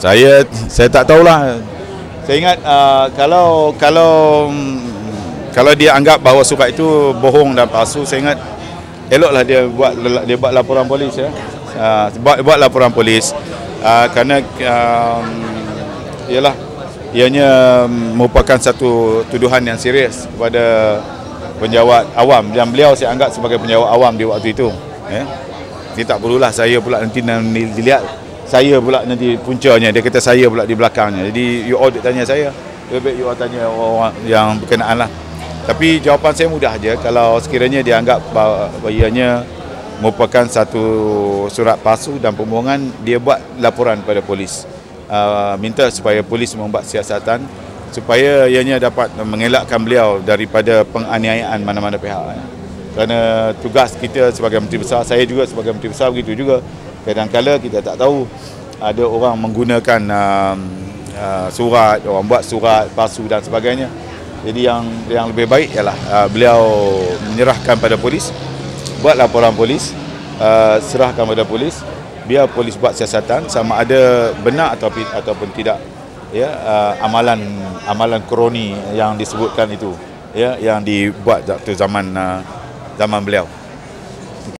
Saya tak tahulah. Saya ingat kalau dia anggap bahawa surat itu bohong dan palsu, saya ingat eloklah dia buat laporan polis ya. Buat laporan polis kerana ialah ianya merupakan satu tuduhan yang serius kepada penjawat awam yang beliau saya anggap sebagai penjawat awam di waktu itu ya. Dia tak perlulah saya pula nanti dilihat saya pula nanti puncanya, dia kata saya pula di belakangnya. Jadi you all tanya saya, lebih baik you all tanya orang yang berkenaan lah. Tapi jawapan saya mudah aja. Kalau sekiranya dia anggap bahawa ianya merupakan satu surat palsu dan pembohongan, dia buat laporan pada polis. Minta supaya polis membuat siasatan supaya ianya dapat mengelakkan beliau daripada penganiayaan mana-mana pihak. Kerana tugas kita sebagai Menteri Besar, saya juga sebagai Menteri Besar begitu juga. Kadang-kadang kita tak tahu ada orang menggunakan surat, orang buat surat palsu dan sebagainya. Jadi yang lebih baik ialah beliau menyerahkan pada polis, buat laporan polis, serahkan pada polis, biar polis buat siasatan sama ada benar ataupun tidak ya, amalan kroni yang disebutkan itu ya, yang dibuat waktu zaman beliau.